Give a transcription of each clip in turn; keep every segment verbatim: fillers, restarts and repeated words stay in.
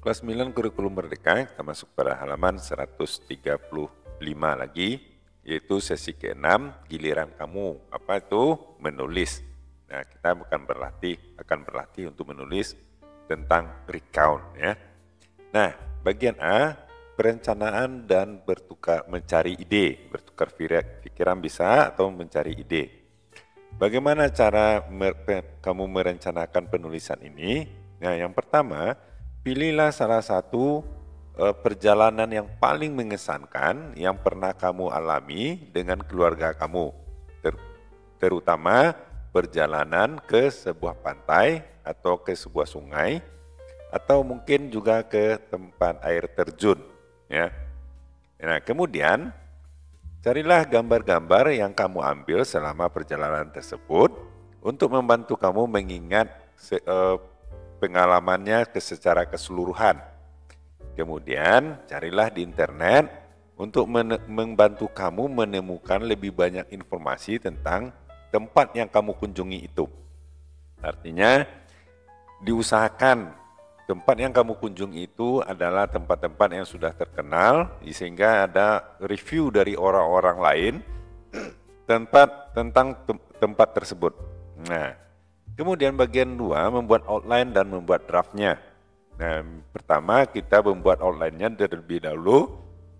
Kelas sembilan Kurikulum Merdeka, kita masuk pada halaman seratus tiga puluh lima lagi, yaitu sesi keenam, giliran kamu. Apa itu? Menulis. Nah, kita akan berlatih, akan berlatih untuk menulis tentang recount, ya. Nah, bagian A, perencanaan dan bertukar mencari ide, bertukar pikiran bisa atau mencari ide. Bagaimana cara mer- kamu merencanakan penulisan ini? Nah, yang pertama, pilihlah salah satu e, perjalanan yang paling mengesankan yang pernah kamu alami dengan keluarga kamu, Ter, terutama perjalanan ke sebuah pantai atau ke sebuah sungai, atau mungkin juga ke tempat air terjun. Ya. Nah, kemudian carilah gambar-gambar yang kamu ambil selama perjalanan tersebut untuk membantu kamu mengingat se, e, pengalamannya ke secara keseluruhan. Kemudian carilah di internet untuk men- membantu kamu menemukan lebih banyak informasi tentang tempat yang kamu kunjungi itu. Artinya diusahakan tempat yang kamu kunjungi itu adalah tempat-tempat yang sudah terkenal, sehingga ada review dari orang-orang lain tempat tentang tem- tempat tersebut. Nah, kemudian bagian dua, membuat outline dan membuat draftnya. Nah, pertama kita membuat outline-nya terlebih dahulu,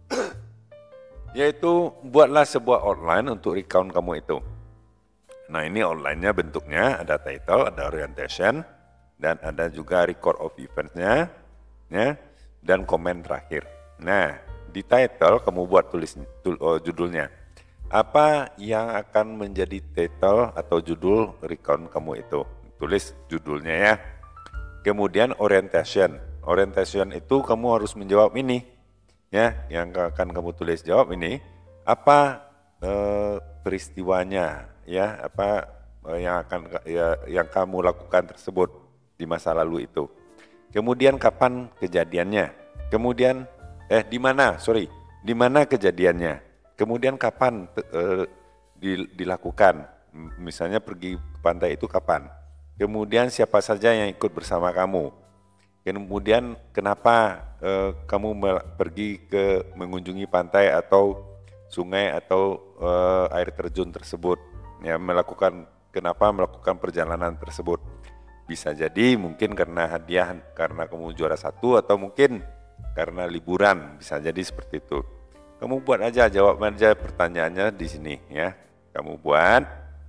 yaitu buatlah sebuah outline untuk recount kamu itu. Nah, ini outline-nya bentuknya ada title, ada orientation, dan ada juga record of events-nya, ya, dan komen terakhir. Nah, di title kamu buat tulis tul, oh, judulnya. Apa yang akan menjadi title atau judul recount kamu itu? Tulis judulnya, ya. Kemudian orientation. Orientation itu kamu harus menjawab ini, ya, yang akan kamu tulis jawab ini. Apa eh, peristiwanya, ya? Apa eh, yang akan ya, yang kamu lakukan tersebut di masa lalu itu. Kemudian kapan kejadiannya? Kemudian eh di mana? Sorry, di mana kejadiannya? Kemudian kapan uh, dilakukan, misalnya pergi ke pantai itu kapan. Kemudian siapa saja yang ikut bersama kamu. Kemudian kenapa uh, kamu pergi ke mengunjungi pantai atau sungai atau uh, air terjun tersebut. Ya, melakukan kenapa melakukan perjalanan tersebut. Bisa jadi mungkin karena hadiah, karena kamu juara satu, atau mungkin karena liburan, bisa jadi seperti itu. Kamu buat aja, jawab aja pertanyaannya di sini, ya. Kamu buat.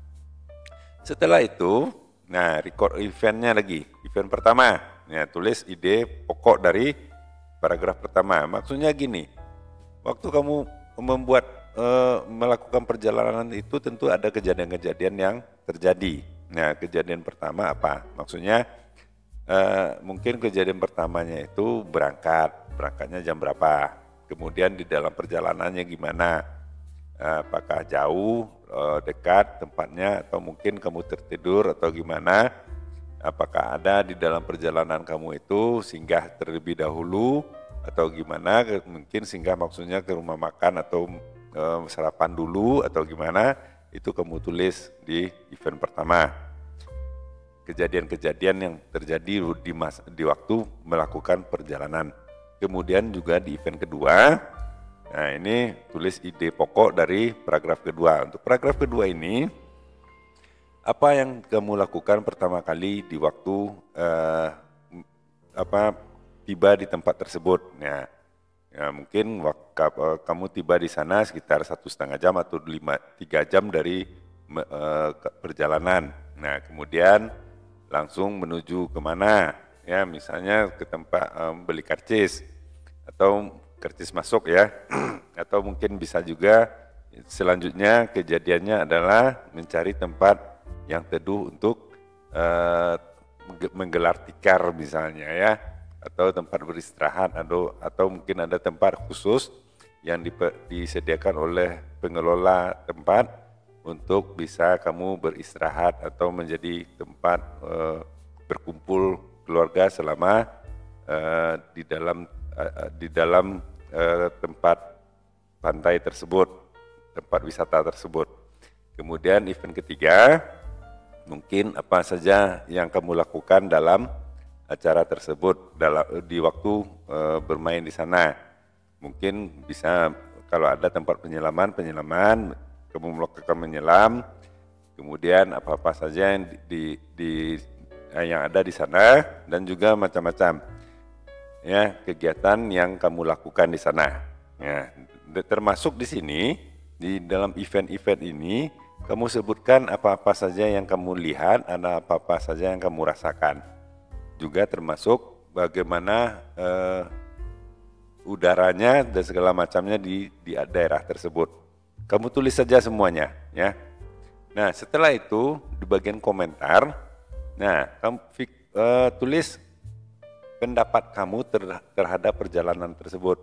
Setelah itu, nah record eventnya lagi. Event pertama, ya, tulis ide pokok dari paragraf pertama. Maksudnya gini, waktu kamu membuat e, melakukan perjalanan itu tentu ada kejadian-kejadian yang terjadi. Nah, kejadian pertama apa? Maksudnya e, mungkin kejadian pertamanya itu berangkat, berangkatnya jam berapa? Kemudian di dalam perjalanannya gimana, apakah jauh, dekat tempatnya, atau mungkin kamu tertidur atau gimana, apakah ada di dalam perjalanan kamu itu singgah terlebih dahulu atau gimana, mungkin singgah maksudnya ke rumah makan atau sarapan dulu atau gimana, itu kamu tulis di event pertama. Kejadian-kejadian yang terjadi di, mas, di waktu melakukan perjalanan. Kemudian juga di event kedua, nah ini tulis ide pokok dari paragraf kedua. Untuk paragraf kedua ini, apa yang kamu lakukan pertama kali di waktu eh, apa tiba di tempat tersebut? Nah, ya mungkin waktu, kamu tiba di sana sekitar satu setengah jam atau lima tiga jam dari eh, perjalanan. Nah, kemudian langsung menuju kemana? Ya, misalnya ke tempat um, beli karcis atau karcis masuk, ya. Atau mungkin bisa juga selanjutnya kejadiannya adalah mencari tempat yang teduh untuk uh, menggelar tikar misalnya, ya, atau tempat beristirahat, atau atau mungkin ada tempat khusus yang disediakan oleh pengelola tempat untuk bisa kamu beristirahat atau menjadi tempat uh, berkumpul keluarga selama uh, di dalam uh, di dalam uh, tempat pantai tersebut, tempat wisata tersebut. Kemudian event ketiga, mungkin apa saja yang kamu lakukan dalam acara tersebut dalam di waktu e, bermain di sana. Mungkin bisa kalau ada tempat penyelaman, penyelaman, kamu melakukan menyelam, kemudian apa-apa saja yang di, di, di yang ada di sana dan juga macam-macam ya kegiatan yang kamu lakukan di sana. Ya, termasuk di sini di dalam event-event ini kamu sebutkan apa-apa saja yang kamu lihat, ada apa-apa saja yang kamu rasakan. Juga termasuk bagaimana eh, udaranya dan segala macamnya di, di daerah tersebut. Kamu tulis saja semuanya, ya. Nah, setelah itu di bagian komentar, nah kamu uh, tulis pendapat kamu ter, terhadap perjalanan tersebut.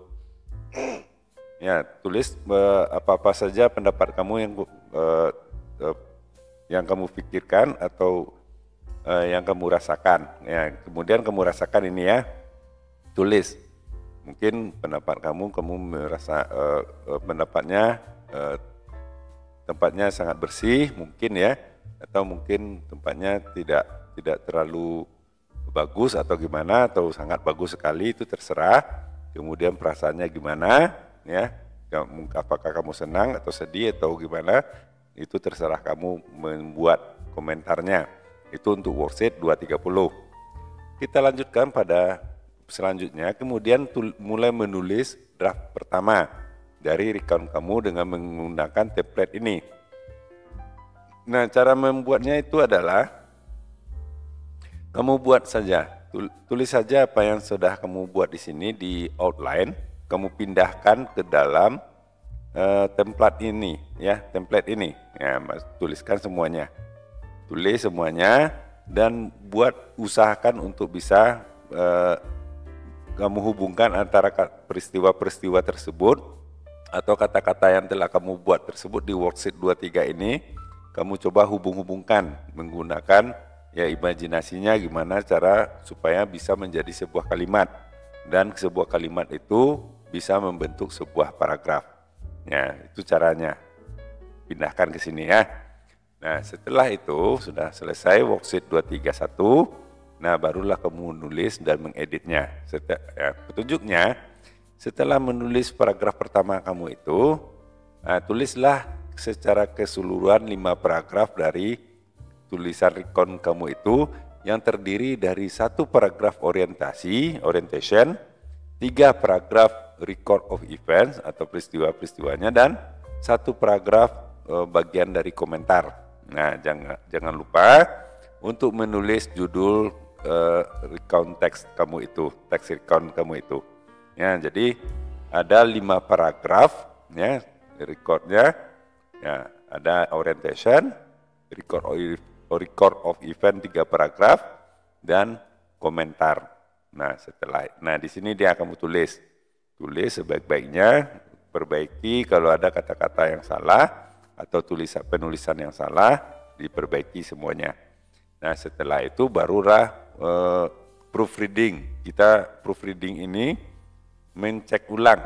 Ya, tulis uh, apa-apa saja pendapat kamu yang uh, uh, yang kamu pikirkan atau uh, yang kamu rasakan. Ya, kemudian kamu rasakan ini ya, tulis. Mungkin pendapat kamu, kamu merasa uh, uh, pendapatnya uh, tempatnya sangat bersih, mungkin ya, atau mungkin tempatnya tidak tidak terlalu bagus atau gimana, atau sangat bagus sekali, itu terserah. Kemudian perasaannya gimana, ya, apakah kamu senang atau sedih atau gimana, itu terserah kamu membuat komentarnya. Itu untuk worksheet dua tiga puluh. Kita lanjutkan pada selanjutnya, kemudian tul, mulai menulis draft pertama dari recount kamu dengan menggunakan template ini. Nah, cara membuatnya itu adalah kamu buat saja, tulis saja apa yang sudah kamu buat di sini di outline, kamu pindahkan ke dalam uh, template ini, ya, template ini. Ya, tuliskan semuanya, tulis semuanya dan buat usahakan untuk bisa uh, kamu hubungkan antara peristiwa-peristiwa tersebut atau kata-kata yang telah kamu buat tersebut di worksheet dua tiga ini, kamu coba hubung-hubungkan menggunakan ya imajinasinya gimana cara supaya bisa menjadi sebuah kalimat, dan sebuah kalimat itu bisa membentuk sebuah paragraf. Ya, itu caranya. Pindahkan ke sini ya. Nah, setelah itu sudah selesai worksheet dua tiga satu. Nah, barulah kamu menulis dan mengeditnya. Setelah, ya, petunjuknya, setelah menulis paragraf pertama kamu itu, nah, tulislah secara keseluruhan lima paragraf dari tulisan recount kamu itu, yang terdiri dari satu paragraf orientasi, orientation, tiga paragraf record of events atau peristiwa-peristiwanya, dan satu paragraf e, bagian dari komentar. Nah, jangan jangan lupa untuk menulis judul Uh, recount teks kamu itu, teks recount kamu itu. Ya, jadi ada lima paragraf, ya, recordnya, ya, ada orientation, record of, record of event tiga paragraf, dan komentar. Nah, setelah, nah di sini dia kamu tulis, tulis sebaik-baiknya, perbaiki kalau ada kata-kata yang salah atau tulisan penulisan yang salah, diperbaiki semuanya. Nah, setelah itu barulah uh, proofreading. Kita proofreading ini mencek ulang.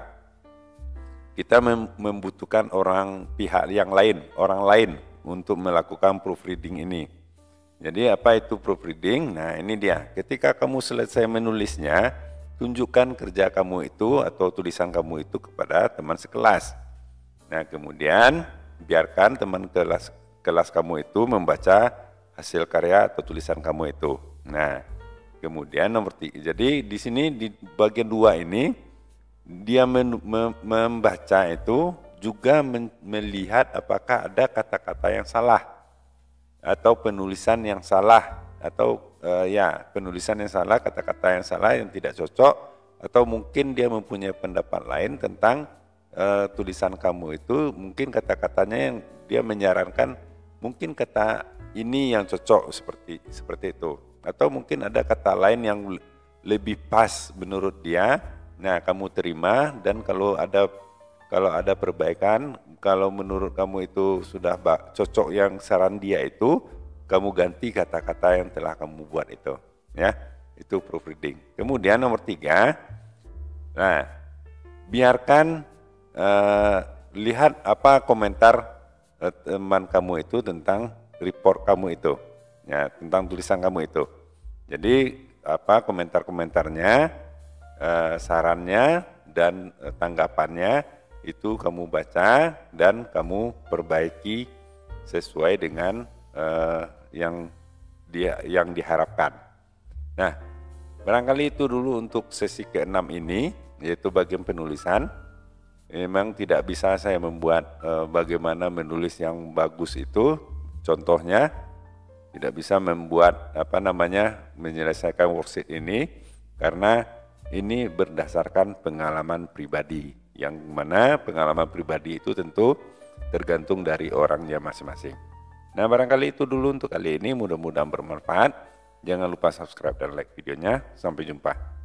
Kita mem membutuhkan orang pihak yang lain, orang lain untuk melakukan proofreading ini. Jadi apa itu proofreading? Nah, ini dia. Ketika kamu selesai menulisnya, tunjukkan kerja kamu itu atau tulisan kamu itu kepada teman sekelas. Nah, kemudian biarkan teman kelas kelas kamu itu membaca hasil karya atau tulisan kamu itu. Nah, kemudian nomor tiga. Jadi di sini di bagian dua ini dia men, mem, membaca itu juga men, melihat apakah ada kata-kata yang salah atau penulisan yang salah atau uh, ya penulisan yang salah, kata-kata yang salah yang tidak cocok, atau mungkin dia mempunyai pendapat lain tentang uh, tulisan kamu itu. Mungkin kata-katanya yang dia menyarankan, mungkin kata ini yang cocok seperti seperti itu, atau mungkin ada kata lain yang lebih pas menurut dia. Nah, kamu terima, dan kalau ada kalau ada perbaikan, kalau menurut kamu itu sudah cocok yang saran dia itu, kamu ganti kata-kata yang telah kamu buat itu, ya. Itu proofreading. Kemudian nomor tiga, nah, biarkan uh, lihat apa komentar uh, teman kamu itu tentang report kamu itu, ya, tentang tulisan kamu itu. Jadi apa komentar-komentarnya, eh, sarannya dan eh, tanggapannya itu kamu baca dan kamu perbaiki sesuai dengan eh, yang dia yang diharapkan. Nah, barangkali itu dulu untuk sesi keenam ini, yaitu bagian penulisan. Memang tidak bisa saya membuat eh, bagaimana menulis yang bagus itu, contohnya tidak bisa membuat apa namanya menyelesaikan worksheet ini karena ini berdasarkan pengalaman pribadi, yang mana pengalaman pribadi itu tentu tergantung dari orangnya masing-masing. Nah, barangkali itu dulu untuk kali ini, mudah-mudahan bermanfaat. Jangan lupa subscribe dan like videonya. Sampai jumpa.